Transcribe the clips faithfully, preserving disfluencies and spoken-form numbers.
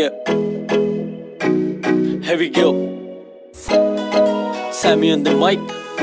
Yeah, here we go. Sammy on the mic.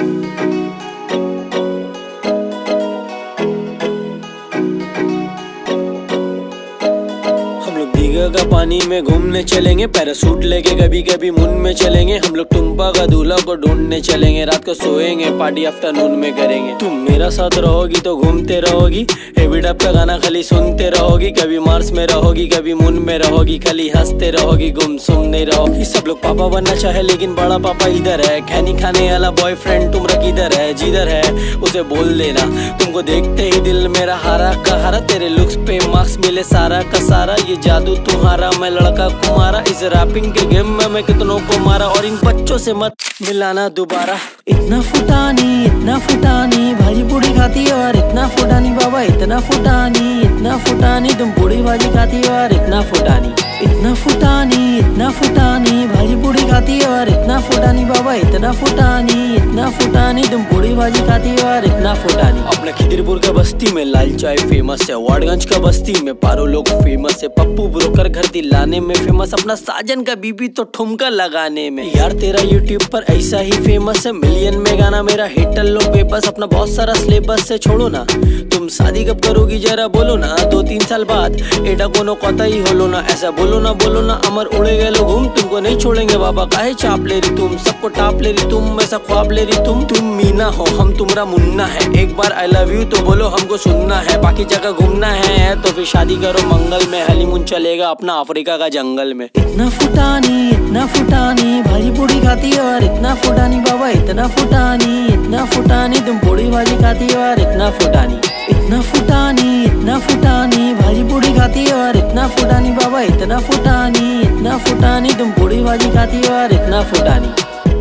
Digha का पानी में घूमने चलेंगे, पैरासूट लेके कभी कभी मुन में चलेंगे। हम लोग टुम्पा का दूल्हा को ढूंढने चलेंगे, रात को सोएंगे, पार्टी आफ्टरनून में करेंगे। तुम मेरा साथ रहोगी तो घूमते रहोगी, हेवी डब का गाना खाली सुनते रहोगी। कभी मार्स में रहोगी, कभी मुन में रहोगी, खाली हंसते रहोगी, गुमसुम नहीं रहोगी। सब लोग पापा बनना चाहे लेकिन बड़ा पापा इधर है। खैनी खाने वाला बॉयफ्रेंड तुम्हारा किधर है? जिधर है उसे बोल देना। तुमको देखते ही दिल मेरा हारा का हारा, तेरे लुक्स पे मार्क्स मिले सारा का सारा। ये जादू तुम्हारा, मैं लड़का कुमारा, इस रैपिंग के गेम में मैं कितनों को मारा। और इन बच्चों से मत मिलाना दोबारा। इतना फुटानी, इतना फुटानी, भाजी पूड़ी खाती हो और इतना फुटानी। बाबा इतना फुटानी, इतना फुटानी, तुम पूड़ी भाजी खाती हो और इतना फुटानी। इतना फुटानी, इतना फुटानी, भाजी पूड़ी खाती हो और इतना फुटानी। बाबा इतना फुटानी, इतना फुटानी, तुम पूड़ी भाजी खाती हो और इतना फुटानी। अपने खिदिरपुर का बस्ती में लाल चाय फेमस है, वाड़गंज का बस्ती में पारो लोग फेमस है। पप्पू ब्रोकर घर दिलाने में फेमस, अपना साजन का बीबी तो ठुमका लगाने में। यार तेरा यूट्यूब पर ऐसा ही फेमस है, मिलियन में गाना मेरा हिट लो बेबस। अपना बहुत सारा सिलेबस से छोड़ो ना, तुम शादी कब करोगी जरा बोलो ना। दो तीन साल बाद एडा कोनो कतई होलो ना, ऐसा बोलो ना बोलो ना। अमर उड़े गए लोग घूम, तुमको नहीं छोड़ेंगे बाबा। काहे चाप ले रही तुम, सबको टाप ले रही तुम, ऐसा ख्वाब ले रही तुम। तुम मीना हो, हम तुम्हारा मुन्ना है। एक बार आई लव यू तो बोलो, हमको सुनना है। बाकी जगह घूमना है तो फिर शादी करो मंगल में, हनीमून चलेगा अपना अफ्रीका का जंगल में। इतना फुटानी, इतना फुटानी, भाजी पूड़ी खाती हो और इतना फुटानी। बाबा इतना फुटानी, इतना फुटानी, तुम पूड़ी भाजी खाती हो और इतना फुटानी। इतना फुटानी, इतना फुटानी, भाजी पूड़ी खाती हो और इतना फुटानी। बाबा इतना फुटानी, इतना फुटानी, तुम पूड़ी भाजी खाती हो और इतना फुटानी।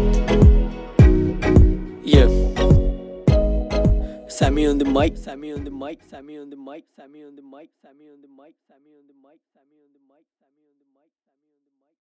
Yeah, Sammy on the mic, Sammy on the mic, Sammy on the mic, Sammy on the mic, Sammy on the mic, Sammy on the mic, Sammy on the mic, Sammy on the mic.